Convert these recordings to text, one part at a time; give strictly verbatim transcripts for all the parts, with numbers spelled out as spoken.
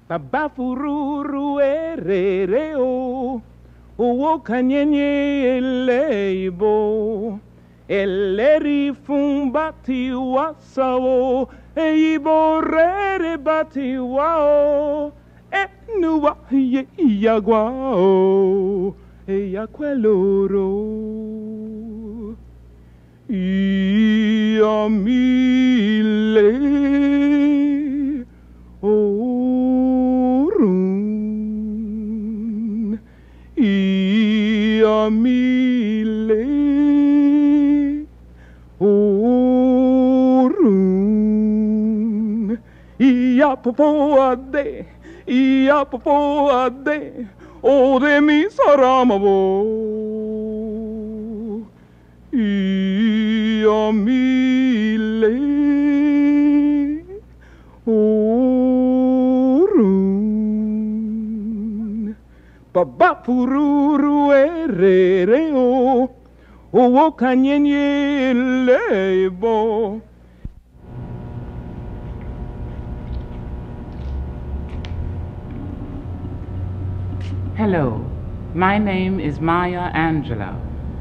Babafururu erereo, owo kanyenye eleibo, eleri fumbati wasao, eibo rere bati wao, enuwa ye iagwao, eiaqueloro. Iamile, orun, iamile, orun, iapopoade, iapopoade, ode mi saramabo. Iamile, orun, babafururu erereo, owo kanyenye lebo. Hello, my name is Maya Angelou.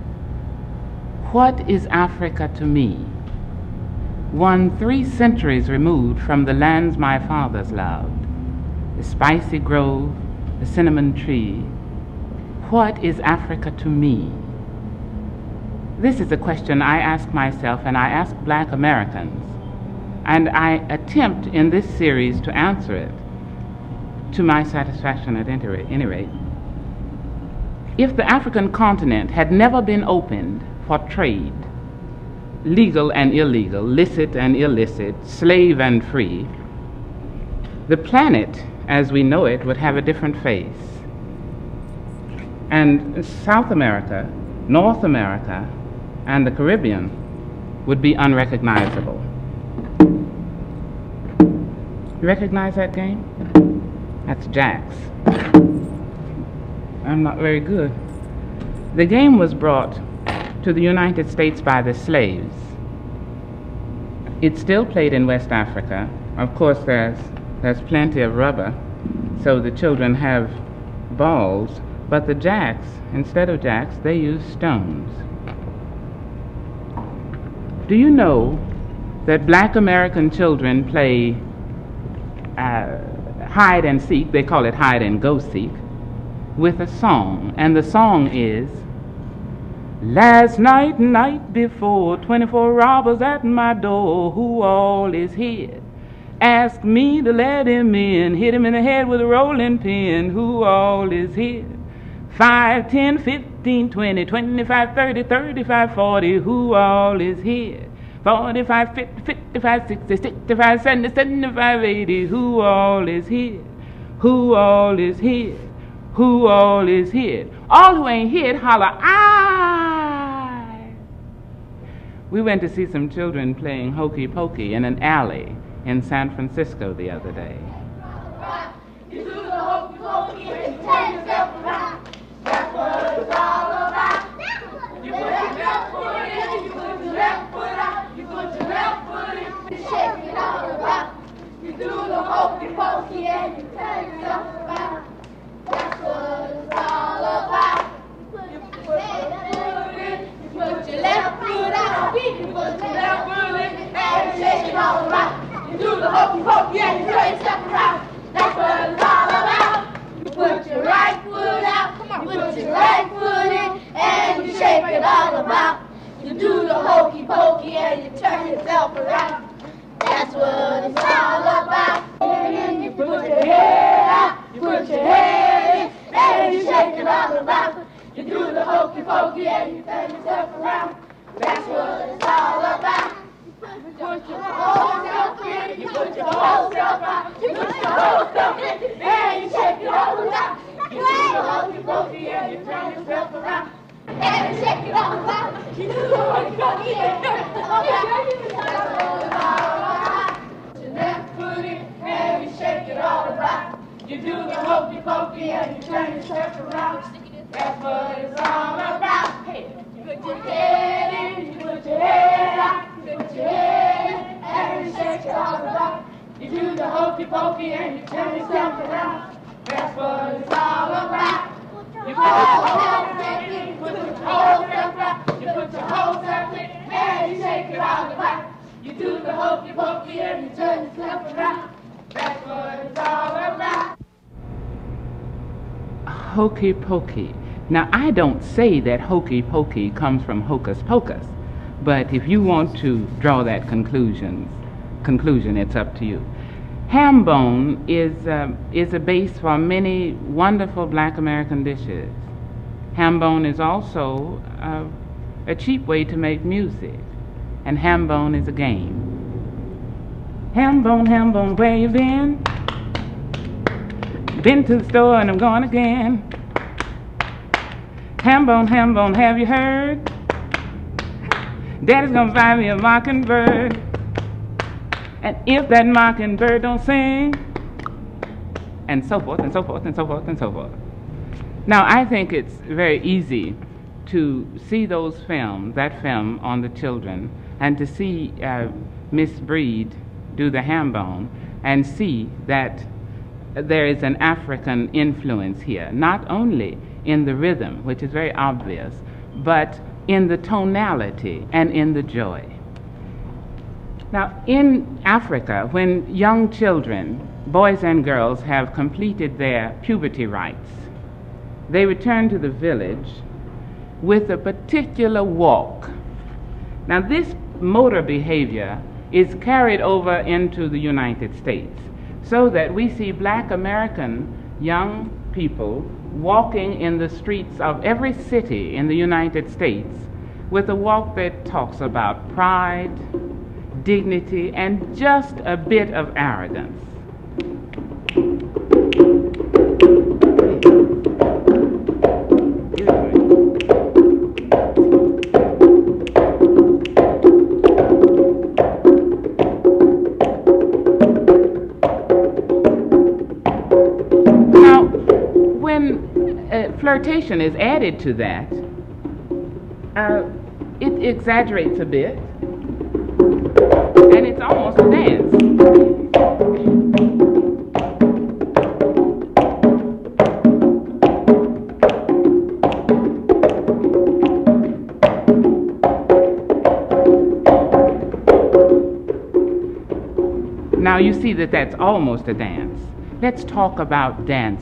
What is Africa to me? One three centuries removed from the lands my fathers loved, the spicy grove, the cinnamon tree. What is Africa to me? This is a question I ask myself and I ask Black Americans, and I attempt in this series to answer it to my satisfaction at any rate. If the African continent had never been opened for trade, legal and illegal, licit and illicit, slave and free, the planet as we know it would have a different face. And South America, North America, and the Caribbean would be unrecognizable. You recognize that game? That's jacks. I'm not very good. The game was brought to the United States by the slaves. It's still played in West Africa. Of course, there's, there's plenty of rubber, so the children have balls, but the jacks, instead of jacks, they use stones. Do you know that Black American children play uh, hide and seek, they call it hide and go seek, with a song, and the song is, last night, night before, twenty-four robbers at my door, who all is here? Ask me to let him in, hit him in the head with a rolling pin, who all is here? Five, ten, fifteen, twenty, twenty-five, thirty, thirty-five, forty, who all is here? Forty-five, fifty, fifty-five, sixty, sixty-five, seventy, seventy-five, eighty, who all is here? Who all is here? Who all is hid? All who ain't hid, holler, I. We went to see some children playing hokey pokey in an alley in San Francisco the other day. You do the hokey pokey and you turn yourself around. That's what it's all about. You put your left foot in, you put your left foot out, you put your left foot in, you shake it all about. You do the hokey pokey and you turn yourself around. That's what it's all about. You put your left foot in, you put your left foot out, you put your left foot in, and you shake it all around. You do the hokey pokey and you turn yourself around. That's what it's all about. You put your right foot out, you put your right foot in, and you shake it all about. You do the hokey pokey and you turn yourself around. That's what it's all about. And you put your head out, you put your head in, and you shake it all about. You do the hokey pokey and you turn yourself around. That's what it's all about. You put your whole self in, you put your whole self out, you put your whole self in, and you shake it all about. You do the hokey pokey and you turn yourself around. And you shake it all about. You do the hokey pokey and you turn yourself around. That's what it's all about. Put your left foot in and you shake it all about. You do the hokey pokey and you turn yourself around. That's what it's all about. Hey, you put your head in, you put your head out, you put your head in, and you shake it all about. You do the hokey pokey and you turn yourself around. hokey pokey. Now, I don't say that hokey pokey comes from hocus pocus, but if you want to draw that conclusion, conclusion, it's up to you. Ham bone is, uh, is a base for many wonderful black American dishes. Ham bone is also uh, a cheap way to make music, and ham bone is a game. Ham bone, ham bone, where you been? Been to the store and I'm gone again. Ham bone, ham bone, have you heard? Daddy's gonna buy me a mockingbird. And if that mockingbird don't sing, and so forth, and so forth, and so forth, and so forth. Now, I think it's very easy to see those films, that film on the children, and to see uh, Miss Breed do the ham bone, and see that there is an African influence here, not only in the rhythm, which is very obvious, but in the tonality and in the joy. Now, in Africa, when young children, boys and girls, have completed their puberty rites, they return to the village with a particular walk. Now, this motor behavior is carried over into the United States, so that we see black American young people walking in the streets of every city in the United States with a walk that talks about pride, dignity, and just a bit of arrogance. Now, when uh, flirtation is added to that, uh, it exaggerates a bit, and it's almost a dance. Now you see that that's almost a dance. Let's talk about dances.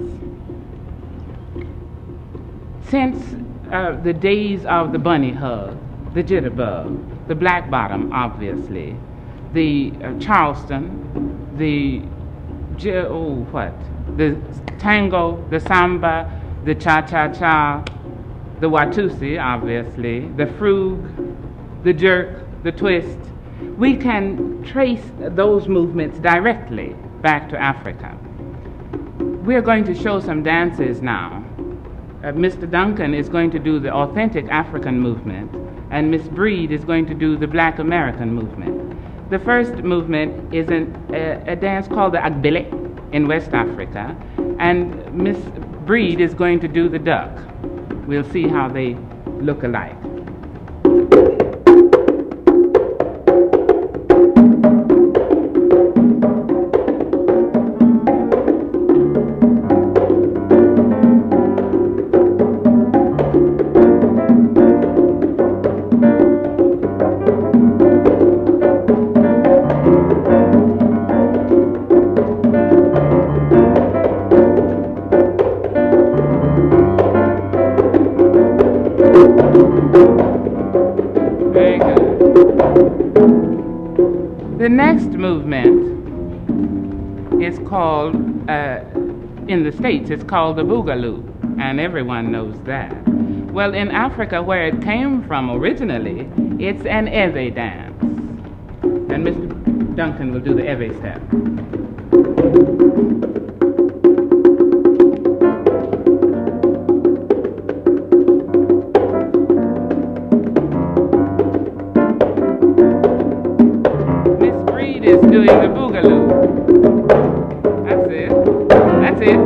Since uh, the days of the bunny hug, the jitterbug, the black bottom, obviously, the uh, Charleston, the oh what, the tango, the samba, the cha-cha-cha, the watusi, obviously, the frug, the jerk, the twist. We can trace those movements directly back to Africa. We're going to show some dances now. Uh, Mister Duncan is going to do the authentic African movement, and Miss Breed is going to do the black American movement. The first movement is an, a, a dance called the agbele in West Africa, and Miss Breed is going to do the duck. We'll see how they look alike. The next movement is called, uh, in the States, it's called the boogaloo, and everyone knows that. Well, in Africa, where it came from originally, it's an Ewe dance. And Mister Duncan will do the Ewe step. Doing the boogaloo. That's it. That's it.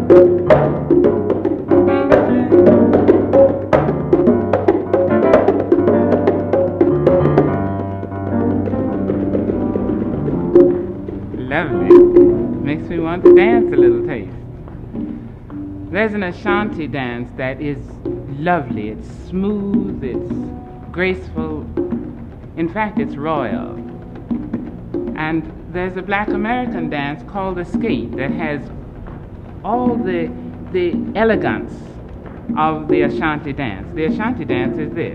Lovely. Makes me want to dance a little taste. There's an Ashanti dance that is lovely. It's smooth, it's graceful. In fact, it's royal. And there's a black American dance called the skate that has all the the elegance of the Ashanti dance. The Ashanti dance is this.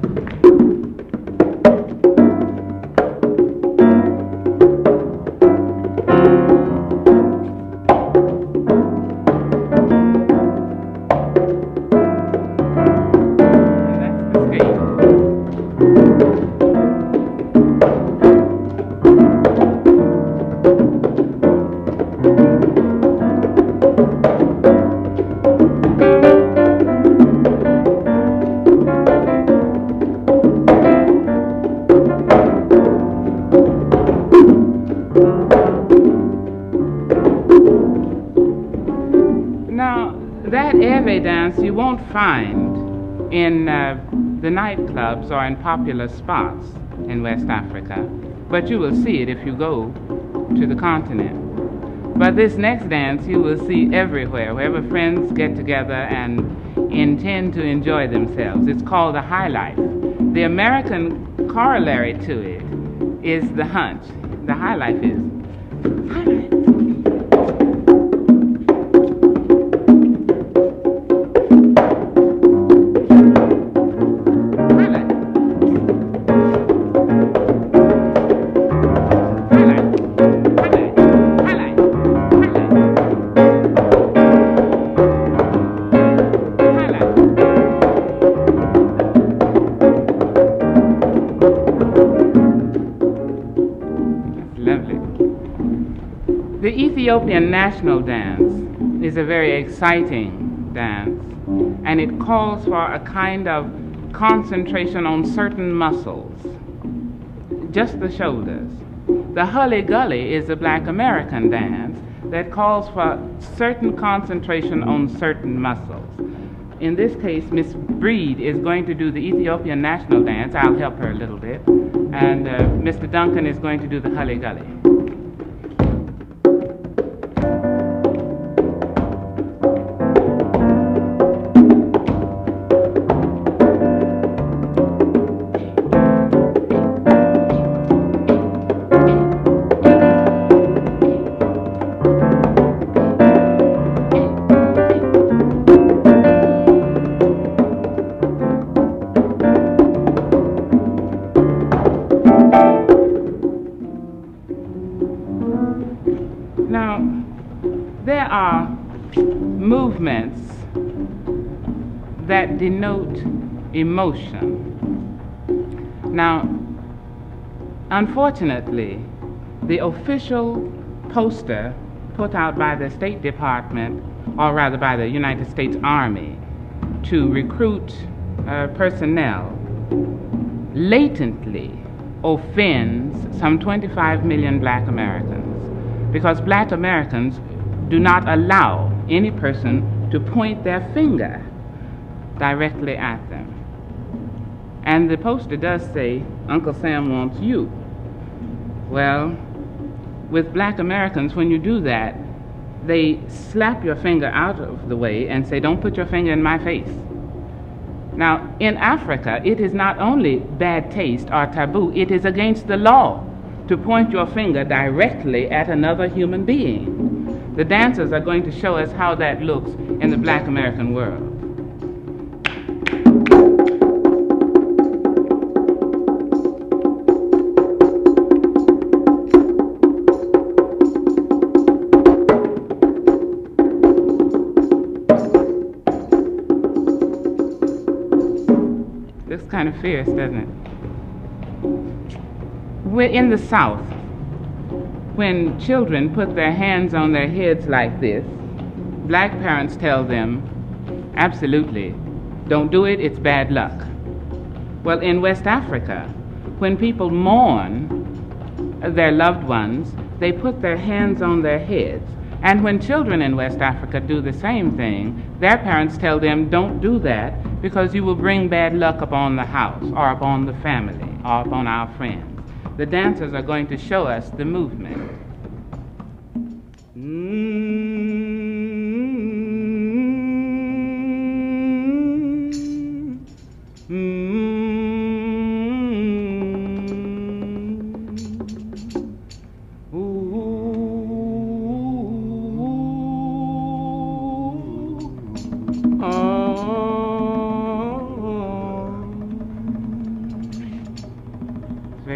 Dance you won't find in uh, the nightclubs or in popular spots in West Africa, but you will see it if you go to the continent. But this next dance you will see everywhere, wherever friends get together and intend to enjoy themselves. It's called the high life. The American corollary to it is the hunch. The high life is high life. The Ethiopian national dance is a very exciting dance, and it calls for a kind of concentration on certain muscles, just the shoulders. The Hully Gully is a Black American dance that calls for certain concentration on certain muscles. In this case, Miss Breed is going to do the Ethiopian national dance. I'll help her a little bit. And uh, Mister Duncan is going to do the Hully Gully. Movements that denote emotion. Now, unfortunately, the official poster put out by the State Department, or rather by the United States Army, to recruit uh, personnel latently offends some twenty-five million Black Americans, because Black Americans do not allow any person to point their finger directly at them. And the poster does say, Uncle Sam wants you. Well, with Black Americans, when you do that, they slap your finger out of the way and say, don't put your finger in my face. Now, in Africa, it is not only bad taste or taboo, it is against the law to point your finger directly at another human being. The dancers are going to show us how that looks in the Black American world. Looks kind of fierce, doesn't it? We're in the South. When children put their hands on their heads like this, Black parents tell them, absolutely, don't do it, it's bad luck. Well, in West Africa, when people mourn their loved ones, they put their hands on their heads. And when children in West Africa do the same thing, their parents tell them, don't do that, because you will bring bad luck upon the house, or upon the family, or upon our friends. The dancers are going to show us the movement.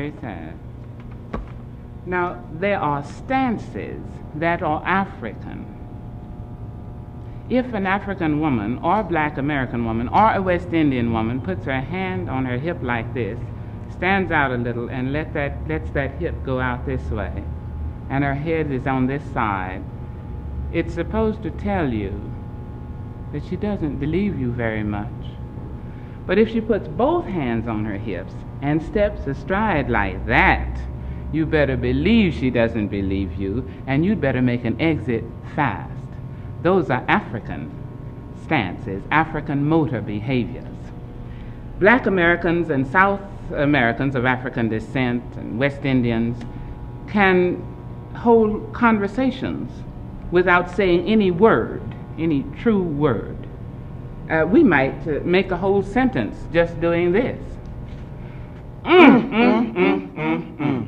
very sad. Now, there are stances that are African. If an African woman or a black American woman or a West Indian woman puts her hand on her hip like this, stands out a little and let that, lets that hip go out this way, and her head is on this side, it's supposed to tell you that she doesn't believe you very much. But if she puts both hands on her hips and steps astride like that, you better believe she doesn't believe you, and you'd better make an exit fast. Those are African stances, African motor behaviors. Black Americans and South Americans of African descent and West Indians can hold conversations without saying any word, any true word. Uh, we might uh, make a whole sentence just doing this. Mm, mm, mm, mm, mm.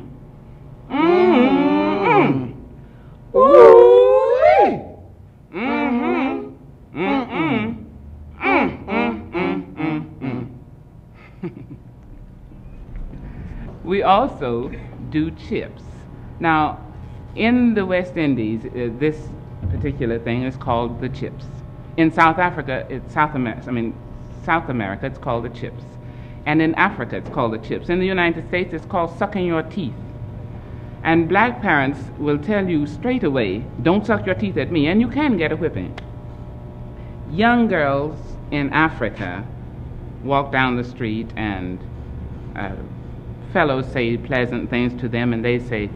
Mm, mm. Ooh-wee. Mm-hmm. Mm-mm. Mm, mm, mm, mm, mm. We also do chips. Now, in the West Indies, uh, this particular thing is called the chips. In South Africa, it's South America, I mean, South America, it's called the chips. And in Africa, it's called the chips. In the United States, it's called sucking your teeth. And black parents will tell you straight away, don't suck your teeth at me, and you can get a whipping. Young girls in Africa walk down the street and uh, fellows say pleasant things to them, and they say,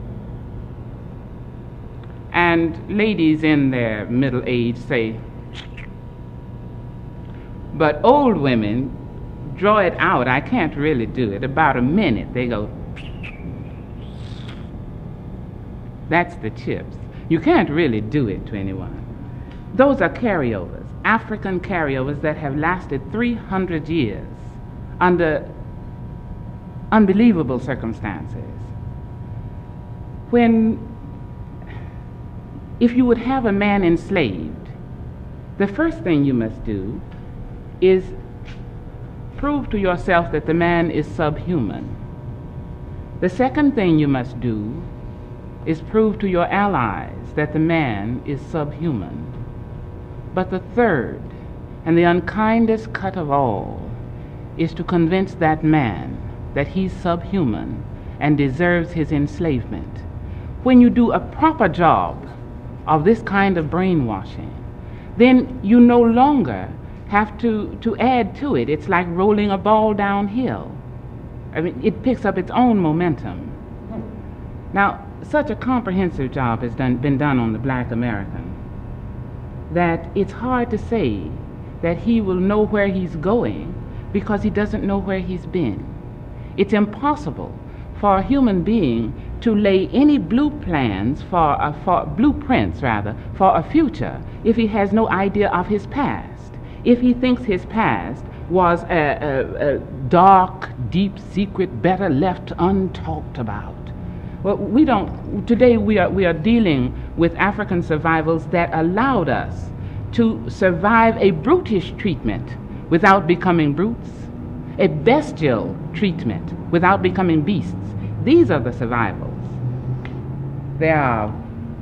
and ladies in their middle age say, but old women draw it out. I can't really do it. About a minute, they go, that's the chips. You can't really do it to anyone. Those are carryovers, African carryovers that have lasted three hundred years under unbelievable circumstances. When, if you would have a man enslaved, the first thing you must do is prove to yourself that the man is subhuman. The second thing you must do is prove to your allies that the man is subhuman. But the third, and the unkindest cut of all, is to convince that man that he's subhuman and deserves his enslavement. When you do a proper job of this kind of brainwashing, then you no longer have to, to add to it. It's like rolling a ball downhill. I mean, it picks up its own momentum. Now, such a comprehensive job has done, been done on the black American that it's hard to say that he will know where he's going because he doesn't know where he's been. It's impossible for a human being to lay any blue plans for, a, for blueprints rather for a future if he has no idea of his past. If he thinks his past was a, a, a dark, deep secret better left untalked about. Well, we don't, today we are, we are dealing with African survivals that allowed us to survive a brutish treatment without becoming brutes, a bestial treatment without becoming beasts. These are the survivals. There are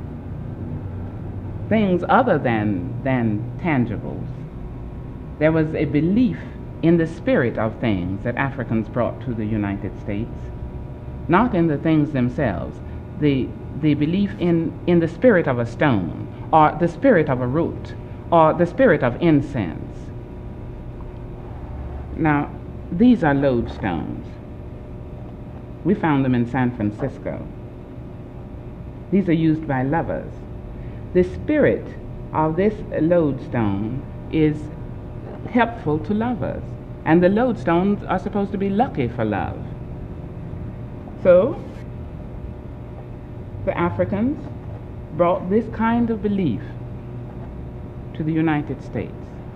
things other than, than tangibles. There was a belief in the spirit of things that Africans brought to the United States. Not in the things themselves, the, the belief in, in the spirit of a stone, or the spirit of a root, or the spirit of incense. Now, these are lodestones. We found them in San Francisco. These are used by lovers. The spirit of this lodestone is helpful to lovers, and the lodestones are supposed to be lucky for love. So, the Africans brought this kind of belief to the United States.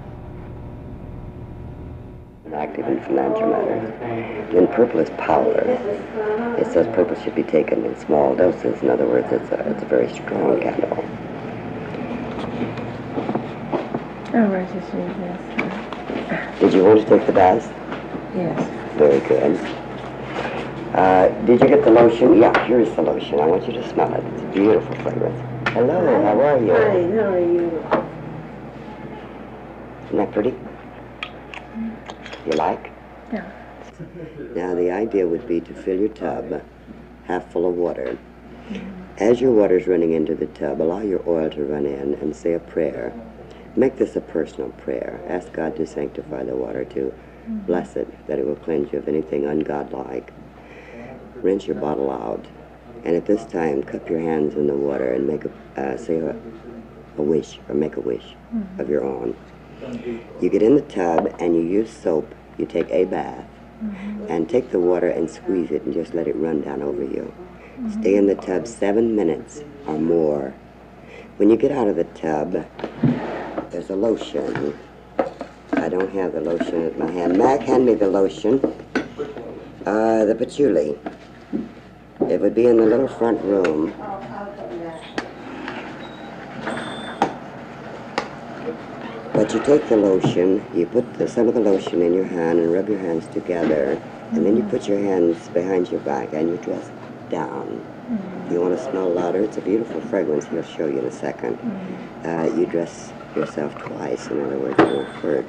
Active in financial matters. When purple is power, it says purple should be taken in small doses. In other words, it's a, it's a very strong candle. Oh, right, yes. Did you want to take the bath? Yes. Very good. Uh, did you get the lotion? Yeah, here's the lotion. I want you to smell it. It's a beautiful fragrance. Hello, how are you? Hi, how are you? Isn't that pretty? You like? Yeah. Now the idea would be to fill your tub half full of water. As your water's running into the tub, allow your oil to run in and say a prayer. Make this a personal prayer. Ask God to sanctify the water, to bless it, that it will cleanse you of anything ungodlike. Rinse your bottle out. And at this time, cup your hands in the water and make a, uh, say a, a wish, or make a wish mm-hmm. of your own. You get in the tub and you use soap. You take a bath mm-hmm. and take the water and squeeze it and just let it run down over you. Mm-hmm. Stay in the tub seven minutes or more. When you get out of the tub, there's a lotion. I don't have the lotion at my hand. Mac, hand me the lotion. Uh, the patchouli. It would be in the little front room. But you take the lotion, you put the, some of the lotion in your hand and rub your hands together, and then you put your hands behind your back and you dress down. Mm-hmm. You want to smell louder? It's a beautiful fragrance. He'll show you in a second. Mm-hmm. Uh, you dress yourself twice. In other words, you won't hurt.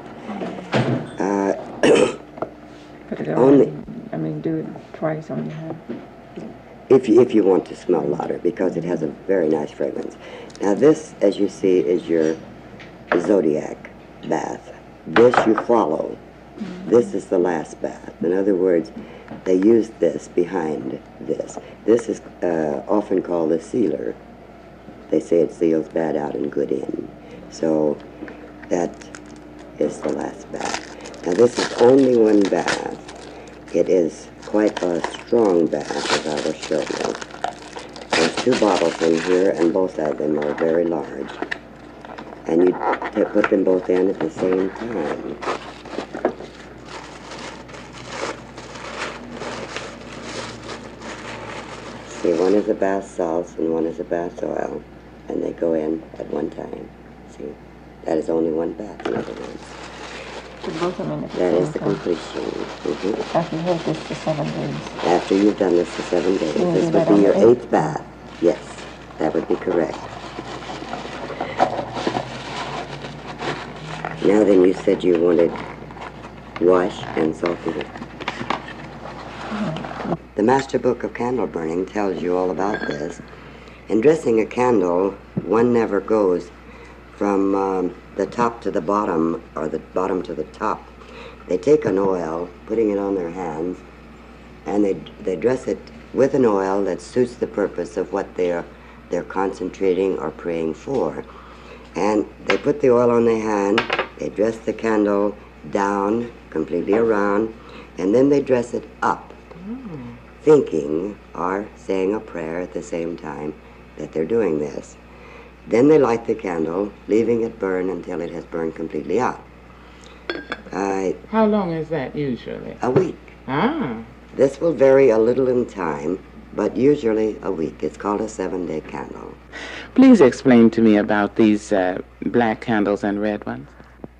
Uh, Put it on. Only, I mean, do it twice on your head. If you, if you want to smell louder, because it has a very nice fragrance. Now this, as you see, is your zodiac bath. This you follow. Mm-hmm. This is the last bath. In other words, they use this behind this. This is uh, often called a sealer. They say it seals bad out and good in. So that is the last bath. Now this is only one bath. It is quite a strong bath, as I will show you. There's two bottles in here, and both of them are very large. And you t put them both in at the same time. See, one is a bath salts and one is a bath oil, and they go in at one time. See, that is only one bath, in other words. Both of them at the That same is the time. completion. Mm-hmm. After you hold this for seven days. After you've done this for seven days, You this do would that be on your the eighth? eighth bath. Yes, that would be correct. Now then, you said you wanted wash and salted. Mm-hmm. The Master Book of Candle Burning tells you all about this. In dressing a candle, one never goes from um, the top to the bottom, or the bottom to the top. They take an oil, putting it on their hands, and they they dress it with an oil that suits the purpose of what they're they're concentrating or praying for. And they put the oil on their hand, they dress the candle down, completely around, and then they dress it up, mm. thinking or saying a prayer at the same time that they're doing this. Then they light the candle, leaving it burn until it has burned completely out. Uh, How long is that usually? a week. Ah. This will vary a little in time, but usually a week. It's called a seven-day candle. Please explain to me about these uh, black candles and red ones.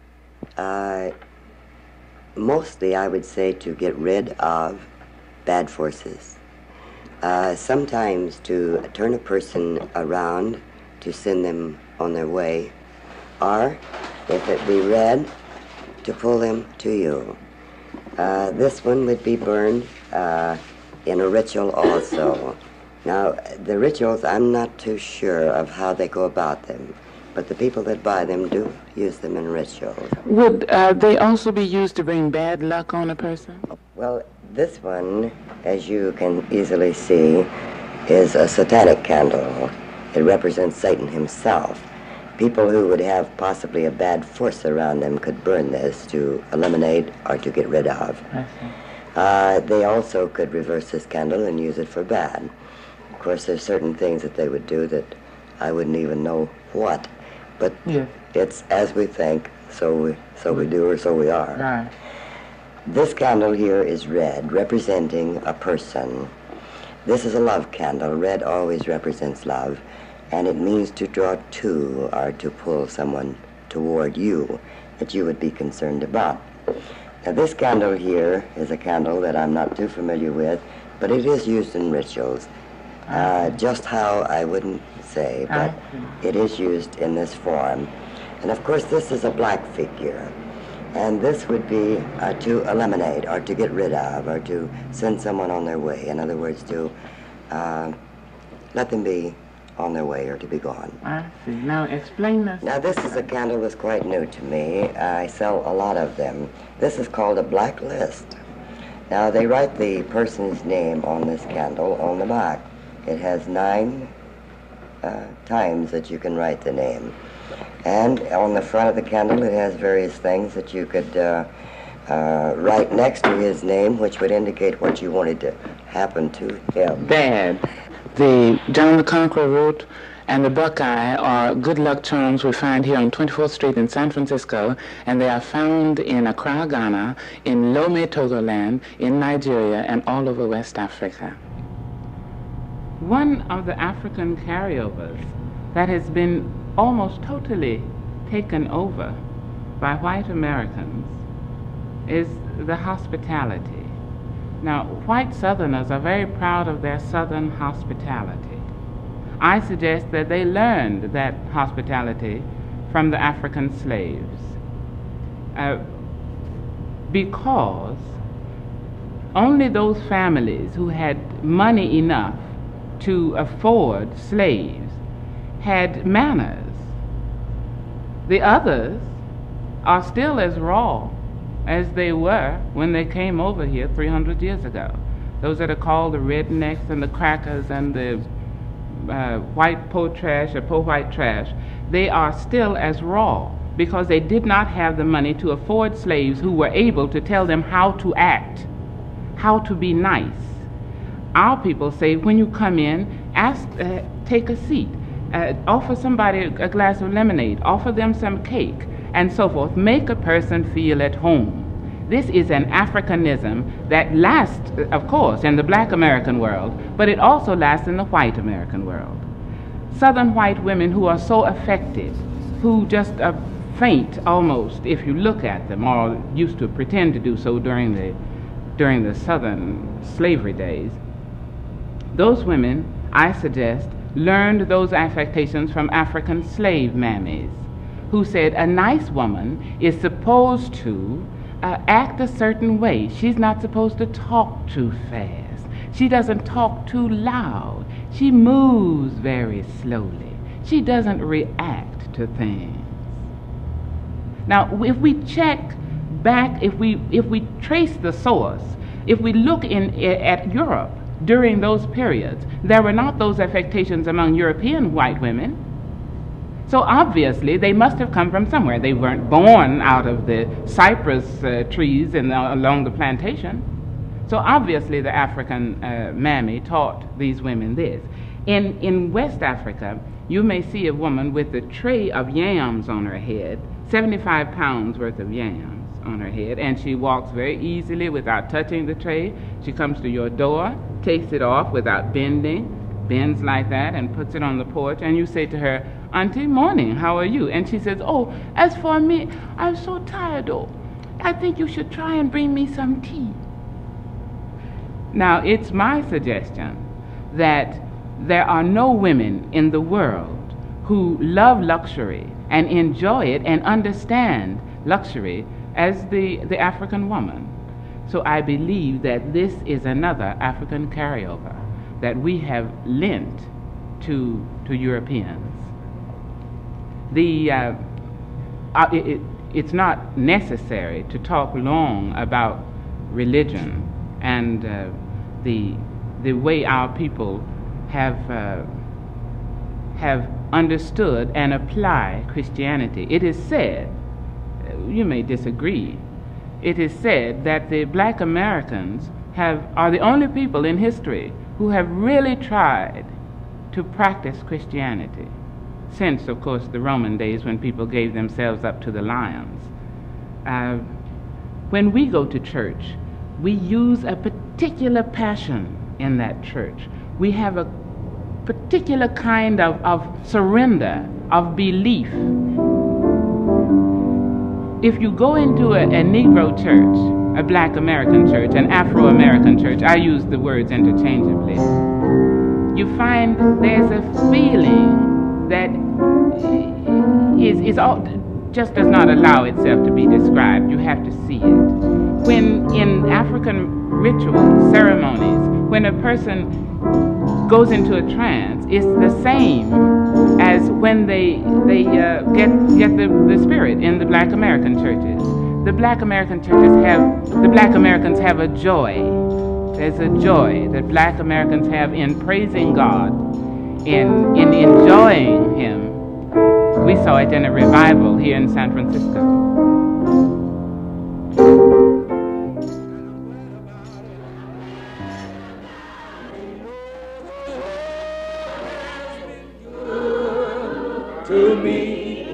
Uh, mostly, I would say, to get rid of bad forces. Uh, sometimes to turn a person around, to send them on their way, or, if it be red, to pull them to you. Uh, this one would be burned uh, in a ritual also. Now, the rituals, I'm not too sure of how they go about them, but the people that buy them do use them in rituals. Would uh, they also be used to bring bad luck on a person? Well, this one, as you can easily see, is a satanic candle. It represents Satan himself. People who would have possibly a bad force around them could burn this to eliminate or to get rid of. I see. Uh, they also could reverse this candle and use it for bad. Of course, there's certain things that they would do that I wouldn't even know what. But Yes. it's as we think, so we, so we do or so we are. Right. This candle here is red, representing a person. This is a love candle. Red always represents love, and it means to draw to or to pull someone toward you that you would be concerned about. Now this candle here is a candle that I'm not too familiar with, but it is used in rituals. Uh, just how, I wouldn't say, but it is used in this form. And of course, this is a black figure. And this would be uh, to eliminate, or to get rid of, or to send someone on their way. In other words, to uh, let them be on their way or to be gone. I see. Now explain this. Now this is a candle that's quite new to me. I sell a lot of them. This is called a black list. Now they write the person's name on this candle on the back. It has nine uh, times that you can write the name. And on the front of the candle it has various things that you could uh, uh, write next to his name, which would indicate what you wanted to happen to him. Bad. The John the Conqueror wrote, and the Buckeye are good luck charms we find here on twenty-fourth Street in San Francisco, and they are found in Accra, Ghana, in Lome, Togoland, in Nigeria, and all over West Africa. One of the African carryovers that has been almost totally taken over by white Americans is the hospitality. Now, white Southerners are very proud of their Southern hospitality. I suggest that they learned that hospitality from the African slaves uh, because only those families who had money enough to afford slaves had manners. The others are still as raw as they were when they came over here three hundred years ago. Those that are called the rednecks and the crackers and the uh, white po trash or po white trash, they are still as raw because they did not have the money to afford slaves who were able to tell them how to act, how to be nice. Our people say, when you come in, ask, uh, take a seat, uh, offer somebody a glass of lemonade, offer them some cake, and so forth. Make a person feel at home. This is an Africanism that lasts, of course, in the black American world, but it also lasts in the white American world. Southern white women who are so affected, who just uh, faint almost if you look at them, or used to pretend to do so during the, during the Southern slavery days, those women, I suggest, learned those affectations from African slave mammies, who said a nice woman is supposed to uh, act a certain way. She's not supposed to talk too fast. She doesn't talk too loud. She moves very slowly. She doesn't react to things. Now, if we check back, if we, if we trace the source, if we look in, at Europe during those periods, there were not those affectations among European white women. So obviously they must have come from somewhere. They weren't born out of the cypress uh, trees in the, along the plantation. So obviously the African uh, mammy taught these women this. In, in West Africa, you may see a woman with a tray of yams on her head, seventy-five pounds worth of yams on her head, and she walks very easily without touching the tray. She comes to your door, takes it off without bending, bends like that, and puts it on the porch, and you say to her, "Auntie, morning, how are you?" And she says, "Oh, as for me, I'm so tired, oh. I think you should try and bring me some tea." Now, it's my suggestion that there are no women in the world who love luxury and enjoy it and understand luxury as the, the African woman. So I believe that this is another African carryover that we have lent to, to Europeans. The, uh, uh, it, it, it's not necessary to talk long about religion and uh, the, the way our people have, uh, have understood and apply Christianity. It is said, you may disagree, it is said that the black Americans have, are the only people in history who have really tried to practice Christianity, since, of course, the Roman days when people gave themselves up to the lions. Uh, when we go to church, we use a particular passion in that church. We have a particular kind of, of surrender, of belief. If you go into a, a Negro church, a black American church, an Afro-American church, I use the words interchangeably, you find there's a feeling that is, is all, just does not allow itself to be described. You have to see it. When in African rituals, ceremonies, when a person goes into a trance, it's the same as when they they uh, get get the, the spirit in the black American churches. The black American churches have, the black Americans have a joy. There's a joy that black Americans have in praising God, in, in enjoying Him. We saw it in a revival here in San Francisco. To me.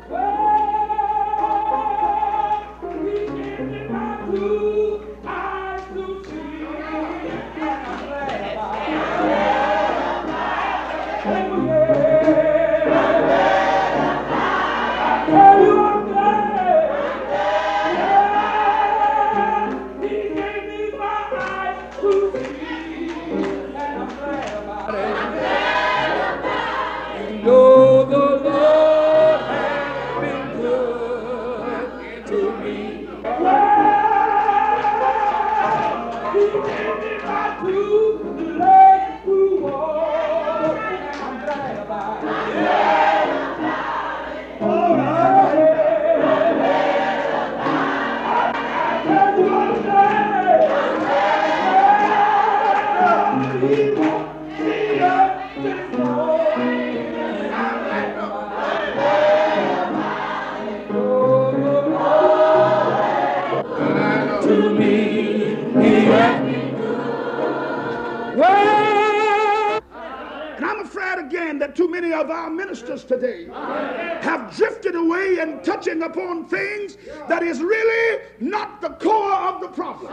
Today have drifted away and touching upon things that is really not the core of the problem.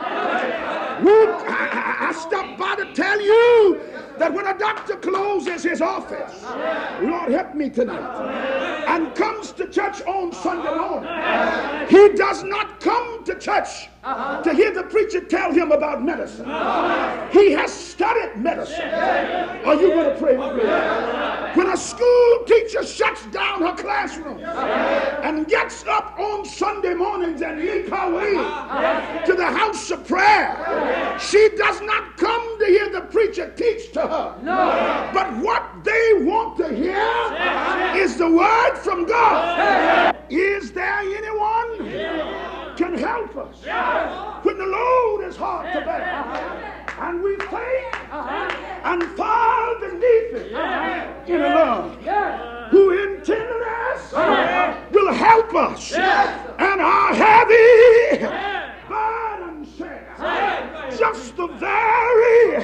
I, I stopped by to tell you that when a doctor closes his office, Lord help me tonight, and comes to church on Sunday morning, he does not come to church to hear the preacher tell him about medicine. He has studied medicine. Are you going to pray with me? When a school teacher shuts down her classroom and gets up on Sunday mornings and leads her way to the house of prayer, she does not come to hear the preacher teach to her. No. But what they want to hear is the word from God. Is there anyone can help us when the load is hard to bear and we faint and fall beneath it in a love who in tenderness will help us and our heavy burden share just the very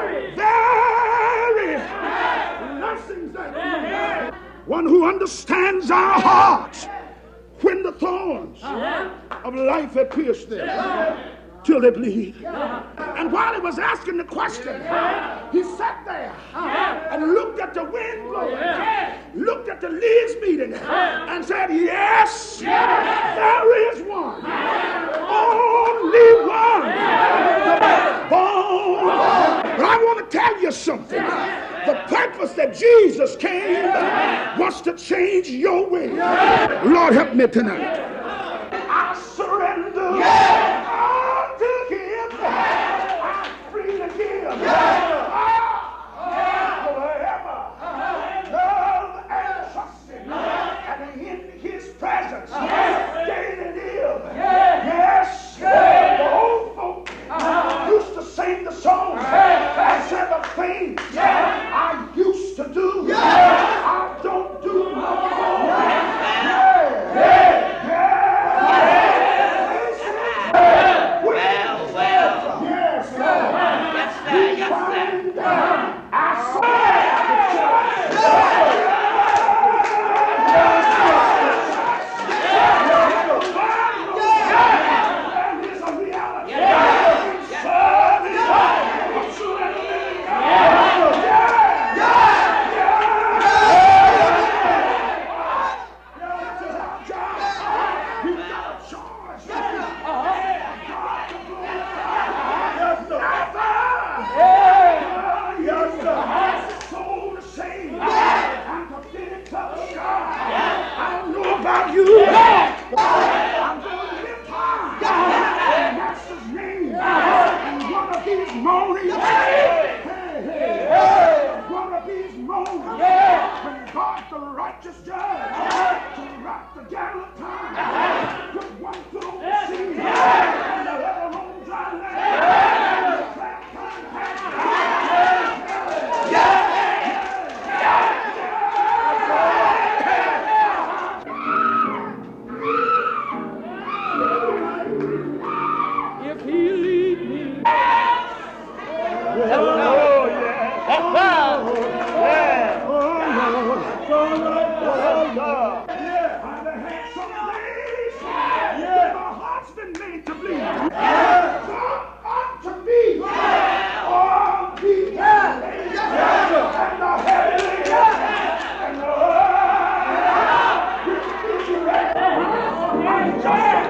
very blessings that we have. One who understands our hearts when the thorns of life have pierced them till they bleed. And while he was asking the question, he sat there and looked at the wind blowing, looked at the leaves meeting, and said, yes, there is one, only one. But I want to tell you something. The purpose that Jesus came was to change your way. Lord, help me tonight. I surrender all to Him. I'm free to give. Forever love and trust Him. And in His presence, daily live. Yes, the old folk used to sing the songs and said the things I used to do, I don't do no more. Yeah, yeah, yeah. Well, well. Yes, Lord. Yes, sir. Yes, sir. I swear. moaning. Hey, hey, hey. Wannabes moaning. When God, the righteous judge, to rock the gallon of time, put one foot on the sea and the other on dry land. The flat time has yeah. If he lead me. Oh, yeah. Oh, yeah. Oh, Lord. Yeah. I've had some days. Yeah. My heart's been made to bleed. Yeah. Come unto me. Yeah. All ye that labor and are heavy laden, and the earth will be ready. I'm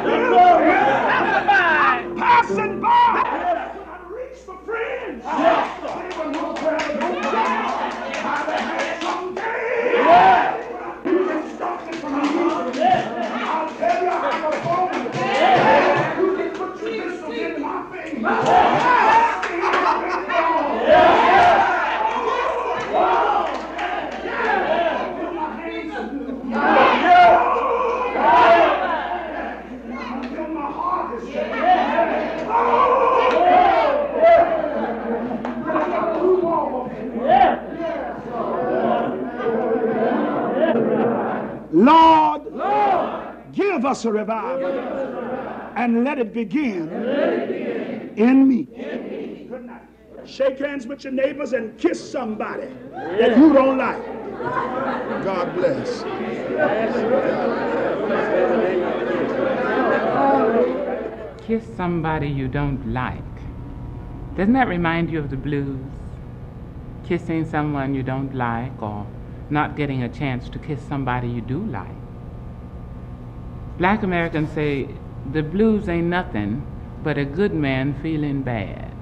passing by. When I reach for friends, they were nowhere to go. I've had some days. You can stop it from me. I'll tell you how to phone. You can put your pistols in my face. I'll see you put my hands until my heart is shaking. Lord, Lord, give us a revival and let it begin, let it begin. In, me. in me. Good night. Shake hands with your neighbors and kiss somebody that you don't like. God bless. Kiss somebody you don't like. Doesn't that remind you of the blues? Kissing someone you don't like, or not getting a chance to kiss somebody you do like. Black Americans say the blues ain't nothing but a good man feeling bad.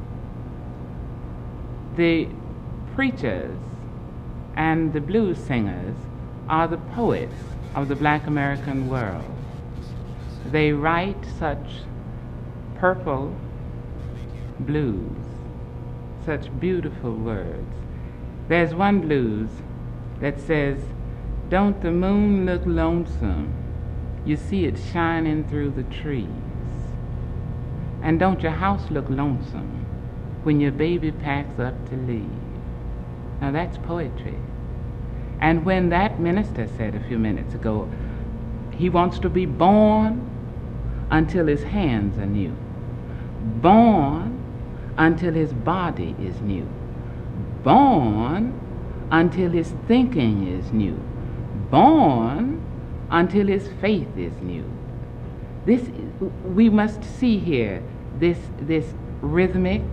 The preachers and the blues singers are the poets of the Black American world. They write such purple blues, such beautiful words. There's one blues that says, "Don't the moon look lonesome? You see it shining through the trees. And don't your house look lonesome when your baby packs up to leave?" Now that's poetry. And when that minister said a few minutes ago, he wants to be born until his hands are new, born until his body is new, born until his thinking is new, born until his faith is new. This, we must see here this, this rhythmic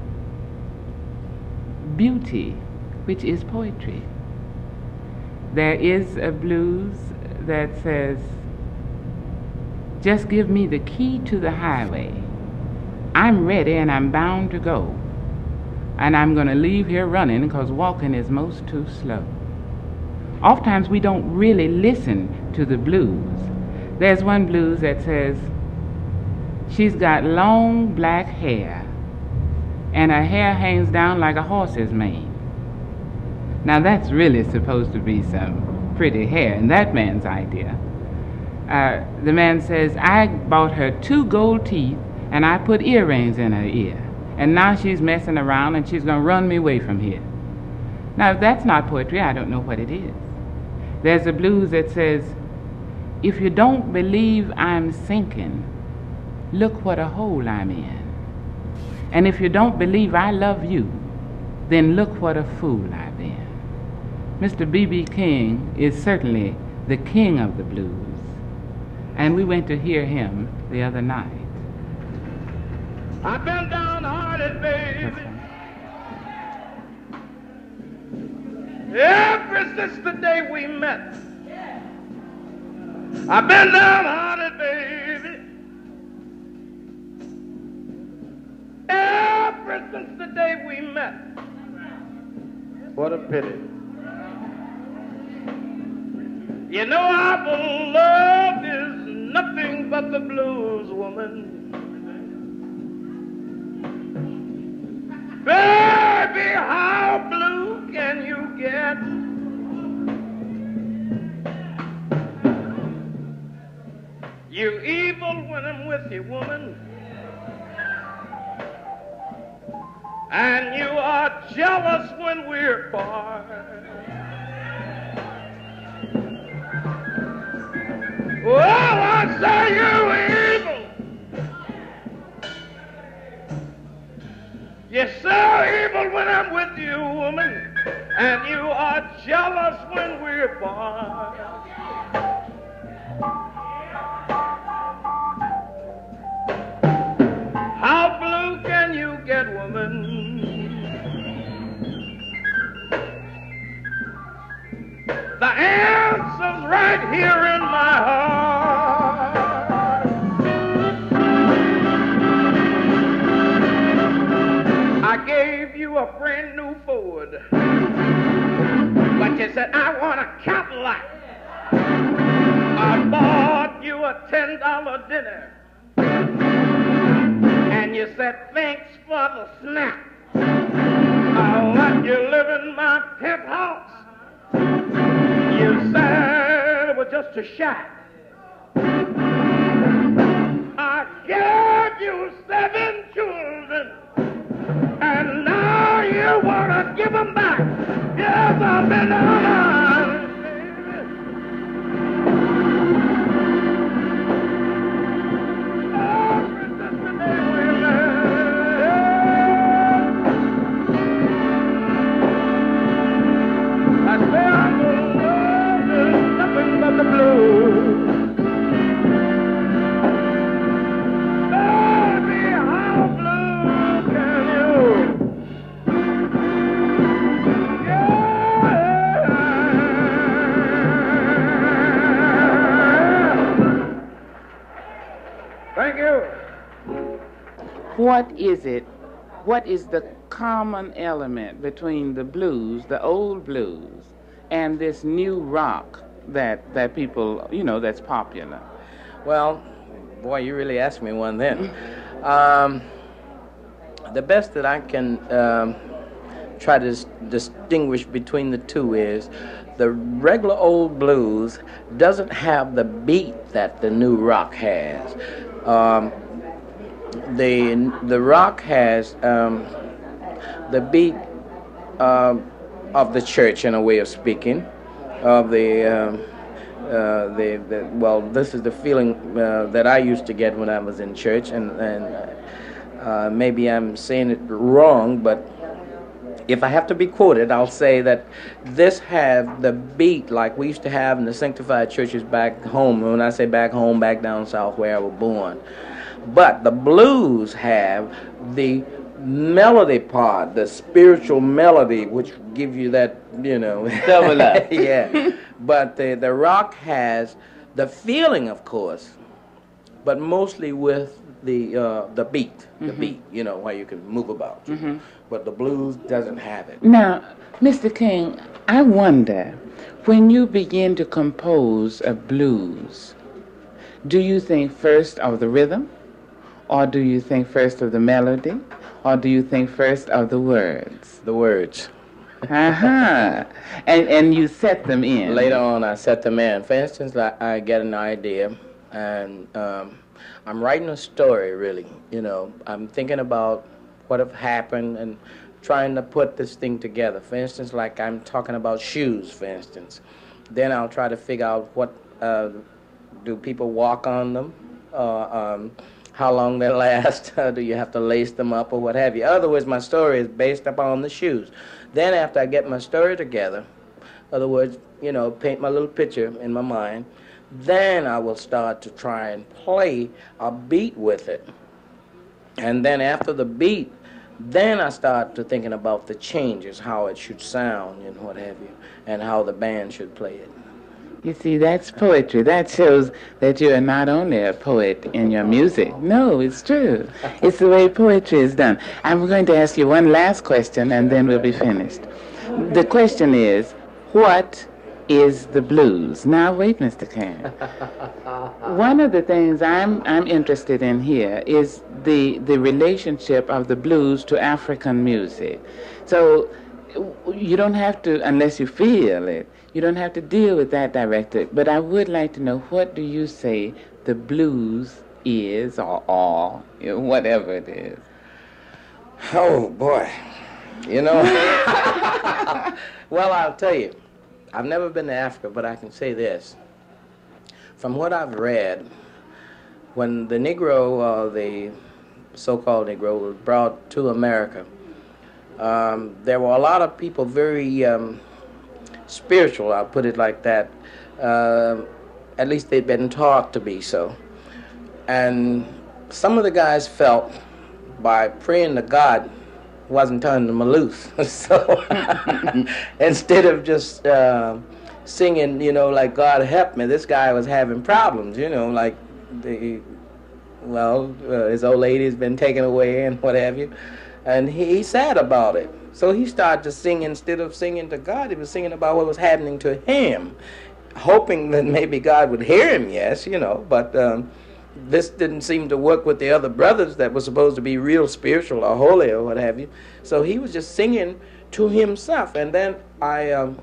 beauty, which is poetry. There is a blues that says, "Just give me the key to the highway. I'm ready and I'm bound to go. And I'm going to leave here running because walking is most too slow." Oftentimes we don't really listen to the blues. There's one blues that says, "She's got long black hair and her hair hangs down like a horse's mane." Now that's really supposed to be some pretty hair in that man's idea. Uh, the man says, "I bought her two gold teeth and I put earrings in her ear. And now she's messing around and she's going to run me away from here." Now, if that's not poetry, I don't know what it is. There's a blues that says, "If you don't believe I'm sinking, look what a hole I'm in. And if you don't believe I love you, then look what a fool I've been." Mister B B King is certainly the king of the blues. And we went to hear him the other night. I've been downhearted, baby, ever since the day we met. I've been downhearted, baby, ever since the day we met. What a pity. You know, our love is nothing but the blues, woman. You evil when I'm with you, woman. And you are jealous when we're apart. Well, I say you evil. You're so evil when I'm with you, woman. And you are jealous when we're apart. How blue can you get, woman? The answer's right here in my heart. I gave you a brand new Ford, but you said, I want a Cadillac. I bought you a ten dollar dinner, and you said, thanks for the snack. I'll let you live in my penthouse. You said it was just a shack. I gave you seven children, and now you want to give them back. Yes, I've been honest. The blues. Baby, how blue can you? Yeah. Thank you. What is it? What is the common element between the blues, the old blues, and this new rock that that people, you know, that's popular? Well, boy, you really asked me one then. Um, the best that I can um, try to dis- distinguish between the two is the regular old blues doesn't have the beat that the new rock has. Um, the the rock has um, the beat uh, of the church, in a way of speaking, of the, um, uh, the, the, well, this is the feeling uh, that I used to get when I was in church, and, and uh, maybe I'm saying it wrong, but if I have to be quoted, I'll say that this have the beat like we used to have in the sanctified churches back home. When I say back home, back down south where I was born. But the blues have the melody part, the spiritual melody, which give you that, you know, Double up. yeah. But the the rock has the feeling, of course, but mostly with the uh, the beat, mm-hmm. the beat, you know, where you can move about. Mm-hmm. But the blues doesn't have it. Now, Mister King, I wonder, when you begin to compose a blues, do you think first of the rhythm, or do you think first of the melody, or do you think first of the words? The words. Uh-huh. And and you set them in. Later on, I set them in. For instance, I, I get an idea, and um, I'm writing a story, really. You know, I'm thinking about what have happened and trying to put this thing together. For instance, like I'm talking about shoes, for instance. Then I'll try to figure out what, uh, do people walk on them? Uh, um, how long they last? Do you have to lace them up or what have you? Other words, my story is based upon the shoes. Then after I get my story together, in other words, you know, paint my little picture in my mind, then I will start to try and play a beat with it. And then after the beat, then I start to thinking about the changes, how it should sound and what have you, and how the band should play it. You see, that's poetry. That shows that you are not only a poet in your music. No, it's true. It's the way poetry is done. I'm going to ask you one last question, and then we'll be finished. The question is, what is the blues? Now, wait, Mister King. One of the things I'm I'm interested in here is the the relationship of the blues to African music. So you don't have to, unless you feel it, you don't have to deal with that directly. But I would like to know, what do you say the blues is, or are, you know, whatever it is? Oh, boy. You know, well, I'll tell you, I've never been to Africa, but I can say this. From what I've read, when the Negro, uh, the so-called Negro, was brought to America, um, there were a lot of people very um, spiritual, I'll put it like that. Uh, at least they'd been taught to be so. And some of the guys felt by praying to God wasn't turning them loose. So instead of just uh, singing, you know, like God help me, this guy was having problems, you know, like the, well, uh, his old lady's been taken away and what have you. And he, he's sad about it. So he started to sing, instead of singing to God, he was singing about what was happening to him, hoping that maybe God would hear him, yes, you know, but um, this didn't seem to work with the other brothers that were supposed to be real spiritual or holy or what have you. So he was just singing to himself. And then I, um,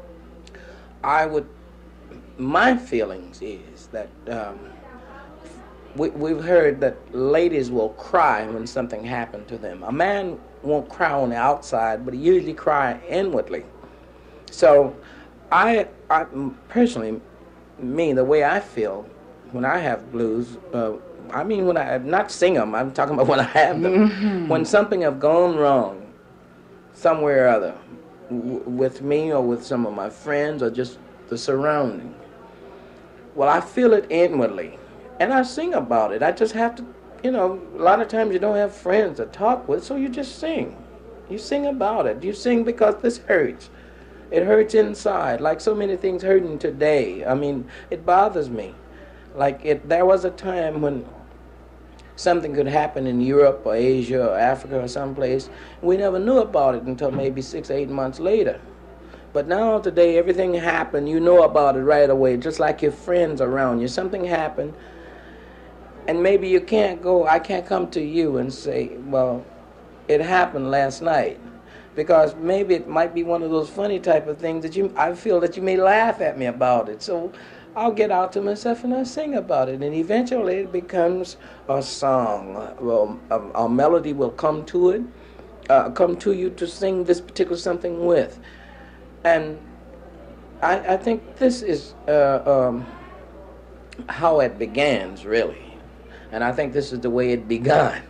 I would, my feelings is that um, we, we've heard that ladies will cry when something happened to them. A man won't cry on the outside, but he usually cry inwardly. So I, I personally, me, the way I feel when I have blues, uh, I mean when I, not sing them, I'm talking about when I have them. Mm-hmm. When something have gone wrong somewhere or other, w with me or with some of my friends or just the surrounding, well, I feel it inwardly, and I sing about it. I just have to, you know, a lot of times you don't have friends to talk with, so you just sing. You sing about it. You sing because this hurts. It hurts inside, like so many things hurting today. I mean, it bothers me. Like, it, there was a time when something could happen in Europe or Asia or Africa or someplace. We never knew about it until maybe six, eight months later. But now today, everything happened, you know about it right away, just like your friends around you. Something happened, and maybe you can't go, I can't come to you and say, well, it happened last night. Because maybe it might be one of those funny type of things that you, I feel that you may laugh at me about it. So I'll get out to myself and I sing about it, and eventually it becomes a song. Well, a, a melody will come to it, uh, come to you to sing this particular something with. And I, I think this is uh, um, how it begins, really. And I think this is the way it began.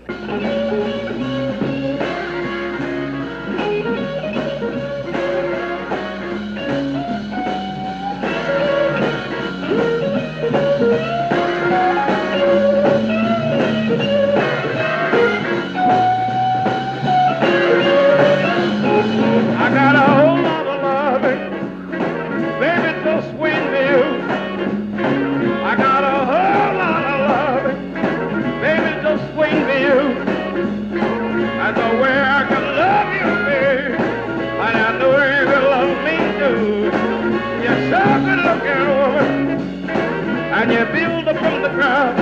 And you build up from the ground,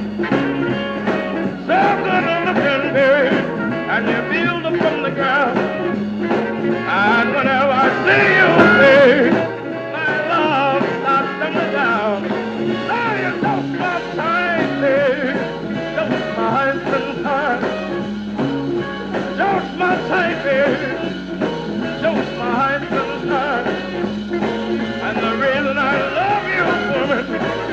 so good looking, baby. And you build up from the ground, and whenever I see you, baby, my love starts coming down. Now you don't stop time, baby. Don't mind sometimes. Don't my time, baby. Don't mind sometimes. And the reason I love you, woman,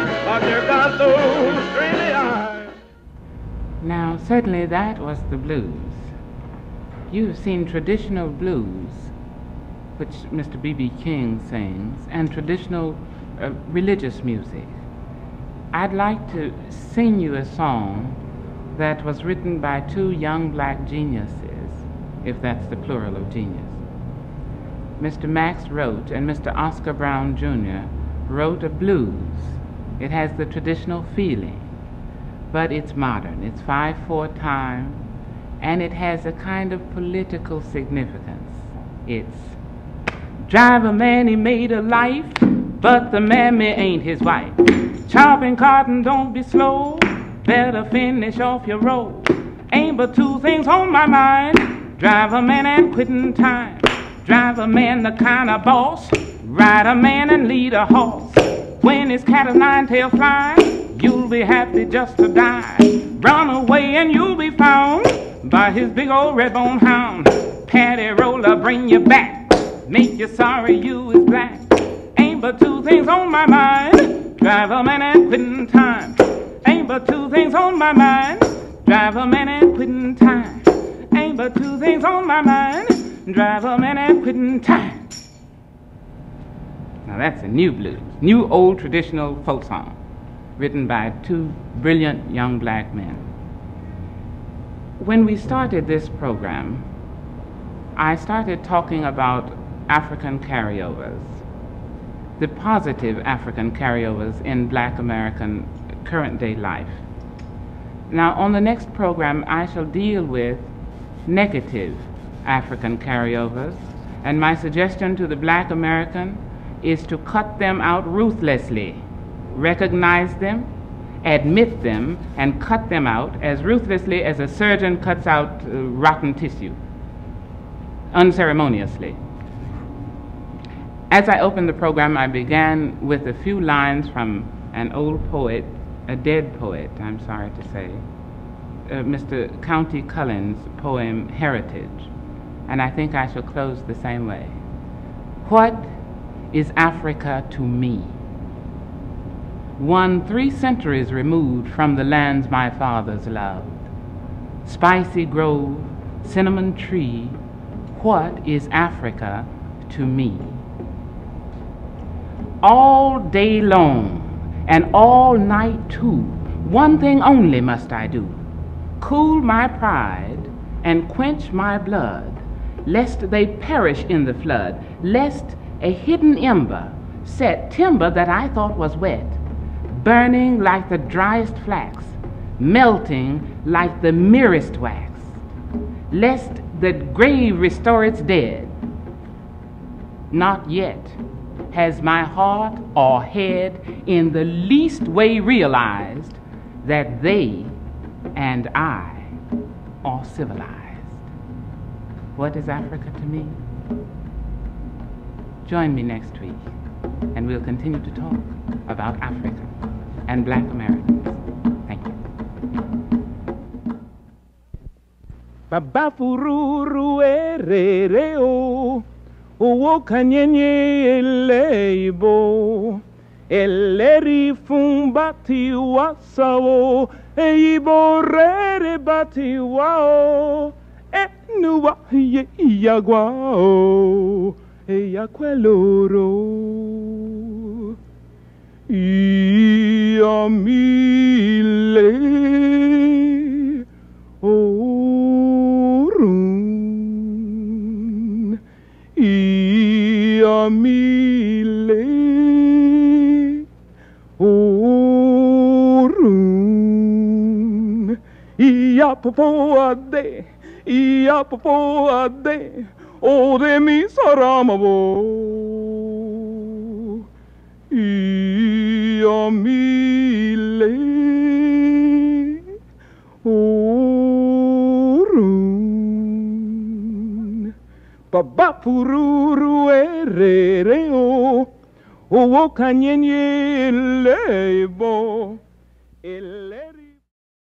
now, certainly that was the blues. You've seen traditional blues, which Mister B B King sings, and traditional uh, religious music. I'd like to sing you a song that was written by two young black geniuses, if that's the plural of genius. Mister Max Roach and Mister Oscar Brown Junior wrote a blues. It has the traditional feeling, but it's modern. It's five four time, and it has a kind of political significance. It's, drive a man, he made a life, but the mammy ain't his wife. Chopping cotton, don't be slow, better finish off your roll. Ain't but two things on my mind, drive a man and quitting time. Drive a man the kind of boss, ride a man and lead a horse. When his cat is nine tail flying, you'll be happy just to die. Run away and you'll be found by his big old red-bone hound. Paddy roller, bring you back, make you sorry you is black. Ain't but two things on my mind, drive a man and quitting time. Ain't but two things on my mind, drive a man and quitting time. Ain't but two things on my mind, drive a man and quitting time. Now that's a new blues, new old traditional folk song, written by two brilliant young black men. When we started this program, I started talking about African carryovers, the positive African carryovers in black American current day life. Now on the next program I shall deal with negative African carryovers, and my suggestion to the black American is to cut them out ruthlessly, recognize them, admit them, and cut them out as ruthlessly as a surgeon cuts out uh, rotten tissue, unceremoniously. As I opened the program, I began with a few lines from an old poet, a dead poet, I'm sorry to say, uh, Mister County Cullen's poem, Heritage, and I think I shall close the same way. What is Africa to me? One three centuries removed from the lands my fathers loved. Spicy grove, cinnamon tree, what is Africa to me? All day long and all night too, one thing only must I do, cool my pride and quench my blood, lest they perish in the flood, lest a hidden ember set timber that I thought was wet, burning like the driest flax, melting like the merest wax, lest the grave restore its dead. Not yet has my heart or head in the least way realized that they and I are civilized. What is Africa to me? Join me next week, and we'll continue to talk about Africa and black Americans. Thank you. Babafururu erereo, owo kanyenye eleibo, eleri fumbati wasao, eibo rere bati wao, enuwa ye iagwao. Eya queloro ia mille orun ia mille orun ia popoade ia popoade o de mi saramabo ia mille orun babapururu erereo o kanyenye lebo ele